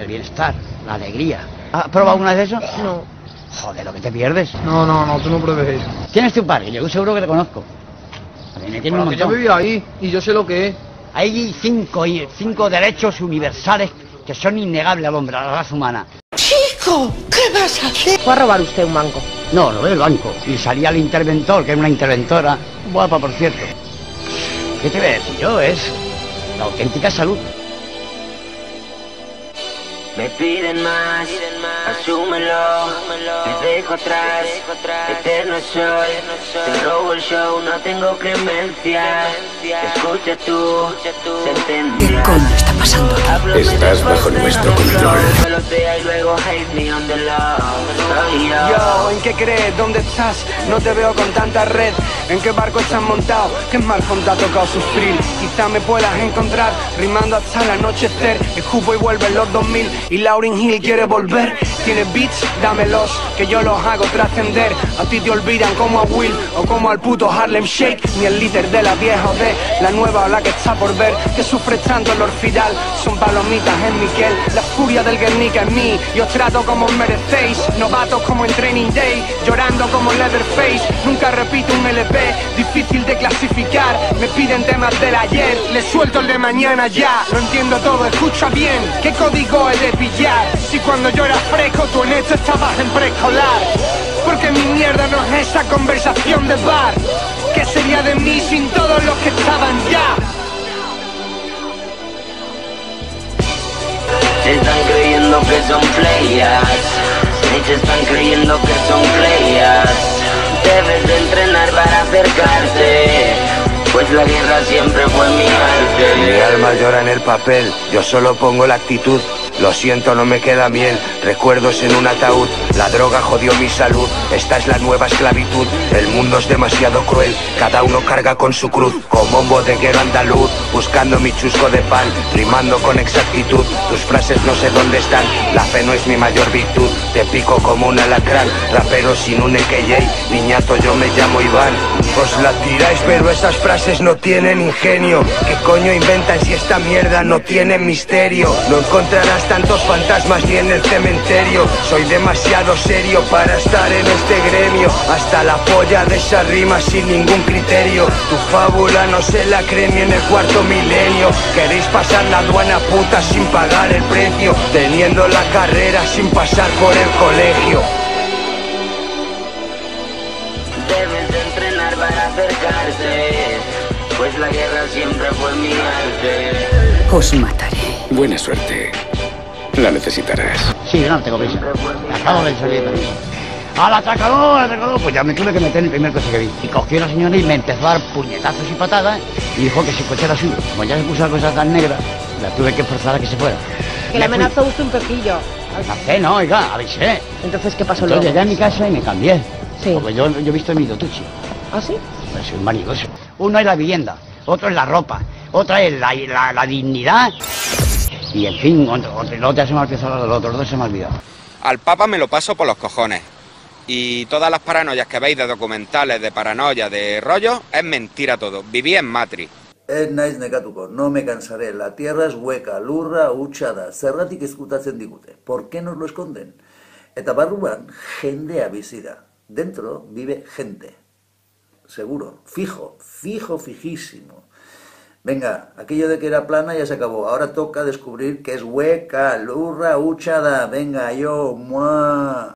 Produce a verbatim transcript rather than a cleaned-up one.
el bienestar, la alegría. ¿Has probado alguna vez eso? No. Joder, lo que te pierdes. No, no, no, tú no pruebes eso. ¿Quién es tu padre? Yo seguro que te conozco. A mí me tiene un Bueno, que yo montón. vivía ahí y yo sé lo que es. Hay cinco, cinco derechos universales que son innegables al hombre, a la raza humana. Chico, ¿qué vas a hacer? Fue a robar usted un banco. No, lo del banco. Y salía el interventor, que era una interventora, guapa por cierto. ¿Qué te voy a decir yo? Es la auténtica salud. Me piden más, asúmelo, me dejo atrás, eterno soy, te robo el show, no tengo clemencia, escucha tú, sentencia. ¿Qué coño está pasando aquí? Estás bajo nuestro control. Y luego hate me on the love. Yo, ¿en qué crees? ¿Dónde estás? No te veo con tanta red. ¿En qué barco estás montado? ¿Qué marcón te ha tocado sufrir? Quizá me puedas encontrar rimando hasta el anochecer. Escupo y vuelve en los dos mil y Lauryn Hill quiere volver. ¿Tienes beats? Dámelos, que yo los hago trascender. A ti te olvidan como a Will o como al puto Harlem Shake. Ni el líder de la vieja o de la nueva o la que está por ver. Que sufre tanto el orfidal, son palomitas en Miquel. La furia del Guernica en mí, y os trato como os merecéis. Novatos como en Training Day, llorando como Leatherface. Nunca repito un L P, difícil de clasificar. Me piden temas del ayer, les suelto el de mañana ya. Lo entiendo todo, escucha bien, ¿qué código he de pillar? Si cuando yo era fresco tú en esto estabas en preescolar. Porque mi mierda no es esa conversación de bar. ¿Qué sería de mí sin todos los que estaban ya? Se están creyendo que son playas, se están creyendo que son playas. Debes de entrenar para acercarte, pues la guerra siempre fue mi arte. Mi alma llora en el papel, yo solo pongo la actitud. Lo siento, no me queda miel, recuerdos en un ataúd. La droga jodió mi salud, esta es la nueva esclavitud. El mundo es demasiado cruel, cada uno carga con su cruz. Como un bodeguero andaluz, buscando mi chusco de pan, rimando con exactitud. Tus frases no sé dónde están, la fe no es mi mayor virtud. Te pico como un alacrán, rapero sin un E K J. Niñato, yo me llamo Iván. Os la tiráis pero esas frases no tienen ingenio. ¿Qué coño inventan si esta mierda no tiene misterio? No encontrarás tantos fantasmas ni en el cementerio. Soy demasiado serio para estar en este gremio. Hasta la polla de esa rima sin ningún criterio. Tu fábula no se la cree ni en el cuarto milenio. Queréis pasar la aduana puta sin pagar el precio, teniendo la carrera sin pasar por el colegio. Debes de entrenar para acercarte, pues la guerra siempre fue mi arte. Os mataré. Buena suerte. La necesitarás. Sí, no tengo prisa. Acabo de salir también. ¡Al atracador, al atracador! Pues ya me tuve que meter en el primer coche que vi. Y cogió una señora y me empezó a dar puñetazos y patadas y dijo que si el coche era suyo. Como ya se puso la cosa tan negra, la tuve que forzar a que se fuera. Que le amenazó usted un pepillo. Amenacé, no, oiga, avisé. Entonces, ¿qué pasó Entonces luego? llegué a mi casa y me cambié. Sí. Porque yo, yo he visto mi dotuchi. ¿Ah, sí? Pues soy un manigoso. Uno es la vivienda, otro es la ropa, otra es la, la, la dignidad. Y en fin, otro, otro, el otro ya se me ha olvidado, los otros dos se me ha olvidado. Al Papa me lo paso por los cojones. Y todas las paranoias que veis de documentales, de paranoia, de rollo, es mentira todo. Viví en Matrix. Ez naiz nekatuko, no me cansaré, la tierra es hueca, lurra hutsa da, zergatik ezkutatzen digute, ¿por qué nos lo esconden? Eta barruan, jendea bizi da, dentro vive gente, seguro, fijo, fijo, fijísimo. Venga, aquello de que era plana ya se acabó, ahora toca descubrir que es hueca, lurra hutsa da, venga, yo, muah.